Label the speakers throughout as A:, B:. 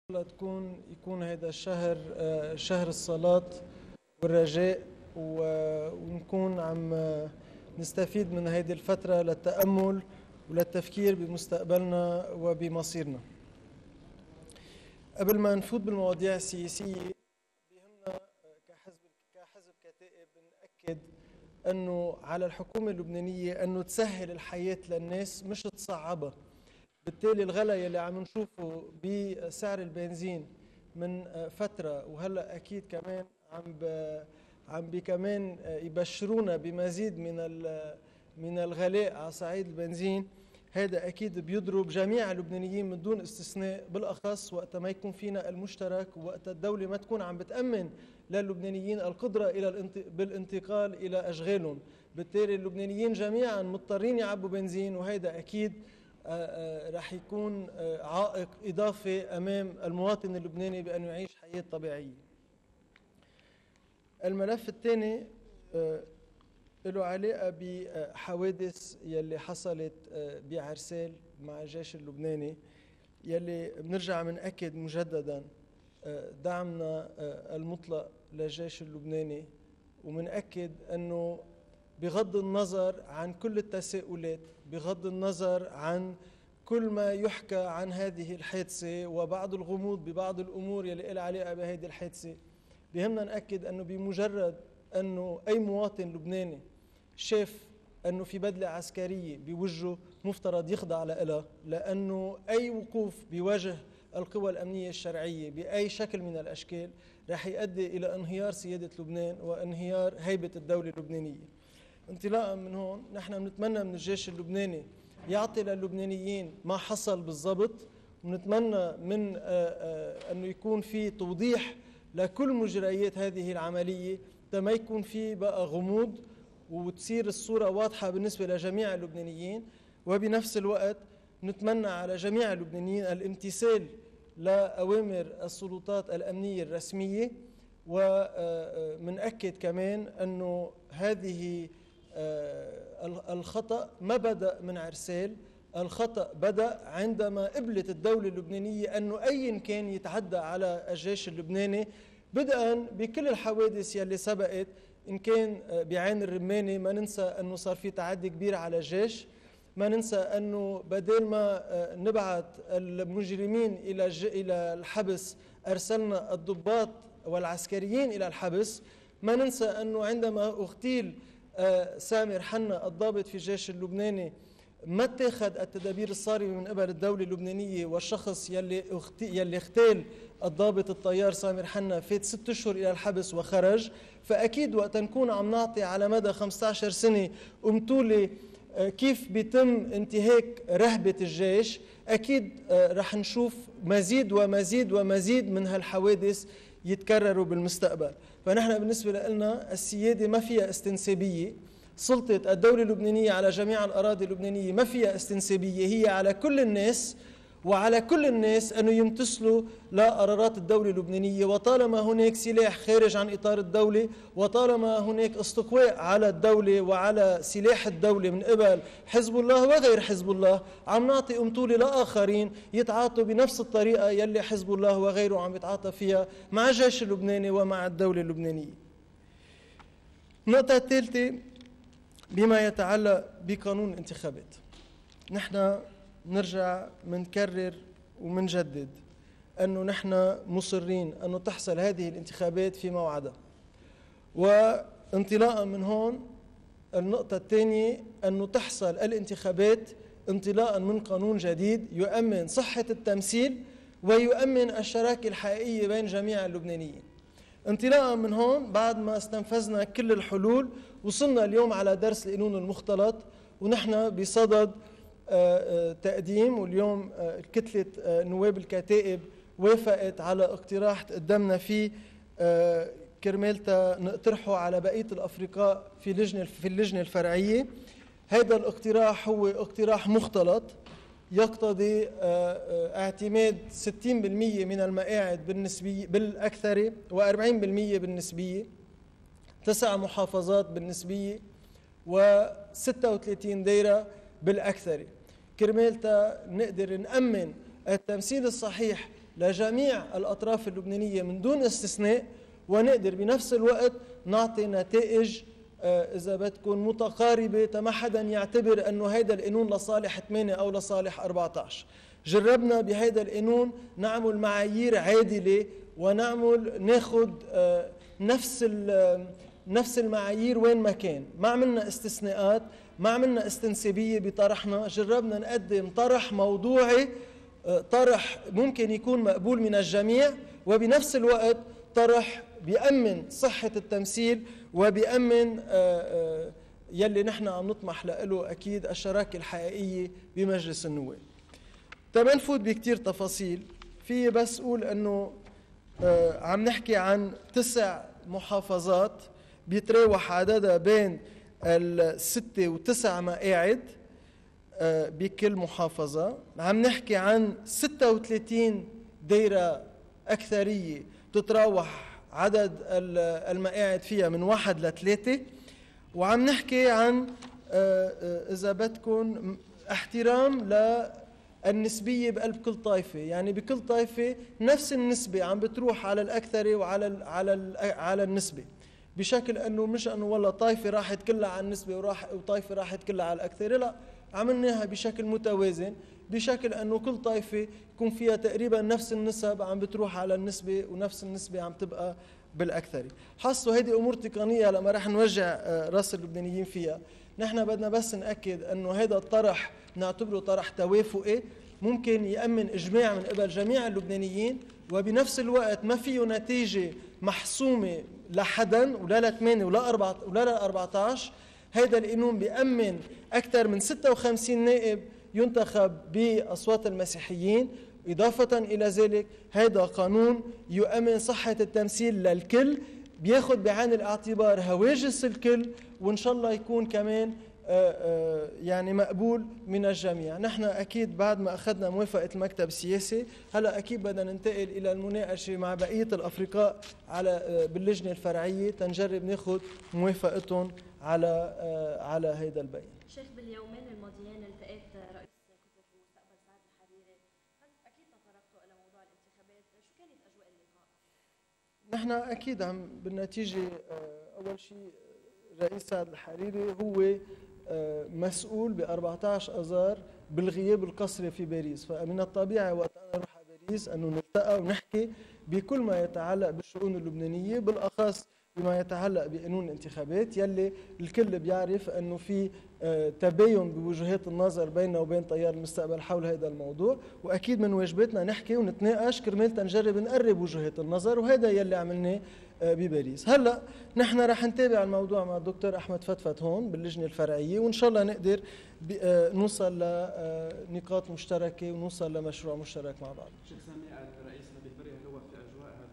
A: يكون هذا الشهر شهر الصلاة والرجاء، ونكون عم نستفيد من هذه الفترة للتأمل وللتفكير بمستقبلنا وبمصيرنا. قبل ما نفوت بالمواضيع السياسية، بيهمنا كحزب كتائب نأكد أنه على الحكومة اللبنانية أنه تسهل الحياة للناس مش تصعبها. بالتالي الغلا يلي عم نشوفه بسعر البنزين من فترة، وهلا أكيد كمان عم كمان يبشرونا بمزيد من الغلاء على صعيد البنزين، هذا أكيد بيضرب جميع اللبنانيين من دون استثناء، بالأخص وقت ما يكون فينا المشترك ووقت الدولة ما تكون عم بتأمن للبنانيين القدرة بالانتقال إلى أشغالهم. بالتالي اللبنانيين جميعا مضطرين يعبوا بنزين، وهذا أكيد رح يكون عائق إضافي أمام المواطن اللبناني بأنه يعيش حياة طبيعية. الملف الثاني له علاقة بحوادث يلي حصلت بعرسال مع الجيش اللبناني، يلي بنرجع منأكد مجددا دعمنا المطلق للجيش اللبناني، ومنأكد أنه بغض النظر عن كل التساؤلات، بغض النظر عن كل ما يحكى عن هذه الحادثة وبعض الغموض ببعض الأمور يلي لها علاقة بهذه الحادثة، بهمنا نأكد أنه بمجرد أنه أي مواطن لبناني شاف أنه في بدلة عسكرية بوجهه مفترض يخضع لها، لأنه أي وقوف بوجه القوى الأمنية الشرعية بأي شكل من الأشكال رح يؤدي إلى انهيار سيادة لبنان وانهيار هيبة الدولة اللبنانية. انطلاقا من هون نحن بنتمنى من الجيش اللبناني يعطي للبنانيين ما حصل بالضبط، ونتمنى من أنه يكون في توضيح لكل مجريات هذه العملية ما يكون في بقى غموض، وتصير الصورة واضحة بالنسبة لجميع اللبنانيين. وبنفس الوقت نتمنى على جميع اللبنانيين الامتثال لأوامر السلطات الأمنية الرسمية، ومنأكد كمان أنه هذه الخطأ ما بدأ من عرسال، الخطأ بدأ عندما قبلت الدولة اللبنانية أنه أي كان يتعدى على الجيش اللبناني، بدءا بكل الحوادث يلي سبقت. إن كان بعين الرماني ما ننسى أنه صار في تعدي كبير على الجيش، ما ننسى أنه بدل ما نبعث المجرمين إلى الحبس أرسلنا الضباط والعسكريين إلى الحبس، ما ننسى أنه عندما اغتيل سامر حنا الضابط في الجيش اللبناني ما اتخذ التدابير الصارمة من قبل الدولة اللبنانية، والشخص يلي اغتال الضابط الطيار سامر حنا فات 6 أشهر إلى الحبس وخرج. فأكيد وقت نكون عم نعطي على مدى 15 سنة أمثلة كيف بيتم انتهاك رهبة الجيش، أكيد رح نشوف مزيد ومزيد ومزيد من هالحوادث يتكرروا بالمستقبل. فنحن بالنسبة لنا السيادة ما فيها استنسابية، سلطة الدولة اللبنانية على جميع الأراضي اللبنانية ما فيها استنسابية، هي على كل الناس، وعلى كل الناس أنه يمتثلوا لقرارات الدولة اللبنانية. وطالما هناك سلاح خارج عن إطار الدولة، وطالما هناك استقواء على الدولة وعلى سلاح الدولة من قبل حزب الله وغير حزب الله، عم نعطي أمثلة لآخرين يتعاطوا بنفس الطريقة يلي حزب الله وغيره عم يتعاطى فيها مع الجيش اللبناني ومع الدولة اللبنانية. النقطة الثالثة بما يتعلق بقانون الانتخابات، نحن نرجع منكرر ومنجدد أنه نحن مصرين أنه تحصل هذه الانتخابات في موعدها. وانطلاقا من هون النقطة الثانية أنه تحصل الانتخابات انطلاقا من قانون جديد يؤمن صحة التمثيل ويؤمن الشراكة الحقيقية بين جميع اللبنانيين. انطلاقا من هون بعد ما استنفذنا كل الحلول، وصلنا اليوم على درس القانون المختلط، ونحن بصدد تقديم، واليوم كتلة نواب الكتائب وافقت على اقتراح تقدمنا فيه كرمالتا نقترحه على بقية الأفرقاء في اللجنة الفرعية. هذا الاقتراح هو اقتراح مختلط يقتضي اعتماد 60% من المقاعد بالأكثرية و40% بالنسبية، 9 محافظات بالنسبية و36 دايرة بالأكثرية، كرمالتا نقدر نأمن التمثيل الصحيح لجميع الأطراف اللبنانية من دون استثناء، ونقدر بنفس الوقت نعطي نتائج إذا بدكم متقاربة، ما حدا يعتبر أنه هيدا القانون لصالح 8 أو لصالح 14. جربنا بهيدا القانون نعمل معايير عادلة ناخد نفس المعايير وين ما كان، ما عملنا استثناءات، ما عملنا استنسابية بطرحنا. جربنا نقدم طرح موضوعي، طرح ممكن يكون مقبول من الجميع، وبنفس الوقت طرح بيأمن صحة التمثيل وبيأمن يلي نحن عم نطمح له أكيد الشراكة الحقيقية بمجلس النواب. ما نفوت بكتير تفاصيل، في بس أقول أنه عم نحكي عن 9 محافظات بيتراوح عددها بين 6 و9 مقاعد بكل محافظة. عم نحكي عن 36 دايرة أكثرية تتراوح عدد المقاعد فيها من 1 ل 3، وعم نحكي عن إذا بدكم احترام للنسبية بقلب كل طائفة، يعني بكل طائفة نفس النسبة عم بتروح على الأكثرة وعلى النسبة، بشكل أنه مش أنه والله طائفة راحت كلها على النسبة وطائفة راحت كلها على الأكثرة، لا، عملناها بشكل متوازن، بشكل أنه كل طائفة يكون فيها تقريبا نفس النسب عم بتروح على النسبة ونفس النسبة عم تبقى بالأكثرة. حصوا هذه أمور تقنية لما رح نوجع راس اللبنانيين فيها. نحن بدنا بس نأكد أنه هذا الطرح نعتبره طرح توافقي ممكن يأمن إجماع من قبل جميع اللبنانيين، وبنفس الوقت ما فيه نتيجة محسومة لحدا ولا ل8 ولا ل14. هذا القانون بيأمن أكثر من 56 نائب ينتخب بأصوات المسيحيين. إضافة إلى ذلك هذا قانون يؤمن صحة التمثيل للكل، بياخد بعين الاعتبار هواجس الكل، وإن شاء الله يكون كمان يعني مقبول من الجميع. نحن أكيد بعد ما أخذنا موافقة المكتب السياسي، هلأ أكيد بدنا ننتقل إلى المناقشة مع بقية الأفرقاء باللجنة الفرعية تنجرب ناخد موافقتهم على هيدا البيان.
B: شيخ، باليومين الماضيين التقيت رئيس كتلة المستقبل سعد الحريري، أكيد تطرقتوا إلى موضوع الانتخابات، شو كانت أجواء اللقاء؟
A: نحن أكيد بالنتيجة أول شيء الرئيس سعد الحريري هو مسؤول ب 14 أذار بالغياب القسري في باريس، فمن الطبيعي وقت أنا أروح على باريس أنه نلتقى ونحكي بكل ما يتعلق بالشؤون اللبنانية، بالأخص بما يتعلق بقانون الانتخابات يلي الكل بيعرف أنه في تباين بوجهات النظر بيننا وبين تيار المستقبل حول هذا الموضوع، وأكيد من واجباتنا نحكي ونتناقش كرمال تنجرب نقرب وجهات النظر، وهذا يلي عملناه بباريس. هلا نحن رح نتابع الموضوع مع الدكتور احمد فتفت هون باللجنه الفرعيه، وان شاء الله نقدر نوصل لنقاط مشتركه ونوصل لمشروع مشترك مع بعض.
C: شيخ سامي، الرئيس نبيل بري هل هو في اجواء هذا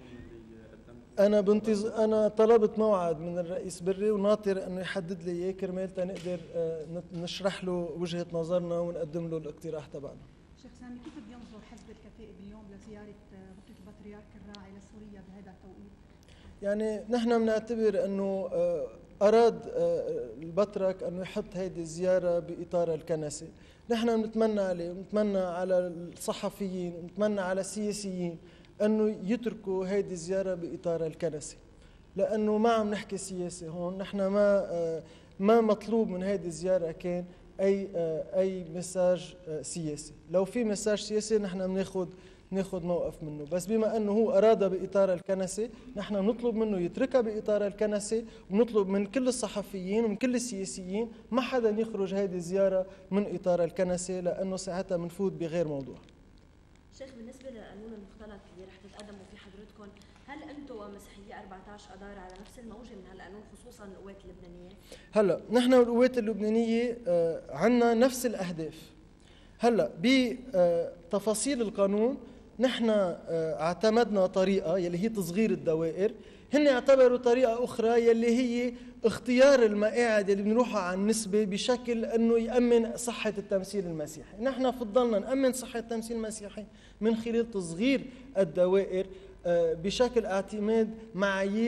C: القانون اللي
A: انا طلبت موعد من الرئيس بري وناطر انه يحدد لي اياه كرمال نقدر نشرح له وجهه نظرنا ونقدم له الاقتراح تبعنا.
D: شيخ سامي، كيف بينظر حزب الكفاءة اليوم لزياره ركن البطريرك الراعي لسوريا بهذا التوقيت؟
A: يعني نحن بنعتبر انه اراد البطرك انه يحط هيدي الزياره باطار الكنسه. نحن بنتمنى عليه ونتمنى على الصحفيين ونتمنى على السياسيين انه يتركوا هيدي الزياره باطار الكنسه، لانه ما عم نحكي سياسه هون. نحن ما مطلوب من هيدي الزياره كان اي مساج سياسي. لو في مساج سياسي نحن بناخذ موقف منه، بس بما انه هو اراد باطار الكنسه نحن نطلب منه يتركها باطار الكنسه، ونطلب من كل الصحفيين ومن كل السياسيين ما حدا يخرج هذه الزياره من اطار الكنسه، لانه ساعتها بنفوت بغير موضوع.
B: شيخ، بالنسبه للقانون المختلط اللي رح تتقدموا فيه حضرتكم، هل انتم ومسيحيه 14 اذار على نفس الموجه من هالقانون، خصوصا القوات اللبنانيه؟
A: هلا نحن والقوات اللبنانيه عندنا نفس الاهداف. هلا بتفاصيل القانون نحن اعتمدنا طريقة يلي هي تصغير الدوائر، هن اعتبروا طريقة أخرى يلي هي اختيار المقاعد اللي بنروحها على النسبة بشكل أنه يأمن صحة التمثيل المسيحي. نحن فضلنا نأمن صحة التمثيل المسيحي من خلال تصغير الدوائر بشكل اعتماد معايير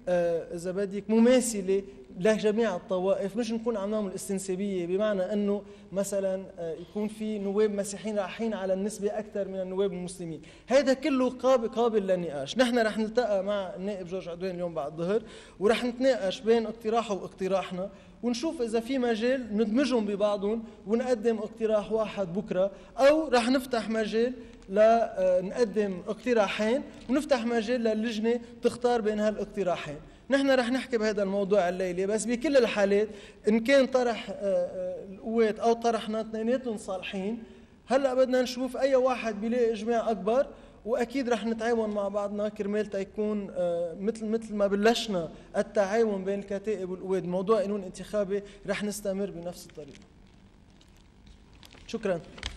A: إذا بدك مماثلة لجميع الطوائف، مش نكون عم نعمل استنسابية، بمعنى أنه مثلا يكون في نواب مسيحيين رايحين على النسبة أكثر من النواب المسلمين. هذا كله قابل للنقاش. نحن رح نلتقى مع النائب جورج عدوان اليوم بعد الظهر، ورح نتناقش بين اقتراحه واقتراحنا، ونشوف إذا في مجال ندمجهم ببعضهم ونقدم اقتراح واحد بكرة، أو رح نفتح مجال لنقدم اقتراحين ونفتح مجال للجنة تختار بين هالاقتراحين. نحن رح نحكي بهذا الموضوع الليلة، بس بكل الحالات إن كان طرح القوات أو طرحنا اثنيناتهم صالحين، هلأ بدنا نشوف أي واحد بيلاقي إجماع أكبر، وأكيد رح نتعاون مع بعضنا كرمال تيكون مثل ما بلشنا التعاون بين الكتائب والقوات موضوع قانون انتخابي، رح نستمر بنفس الطريقة. شكراً.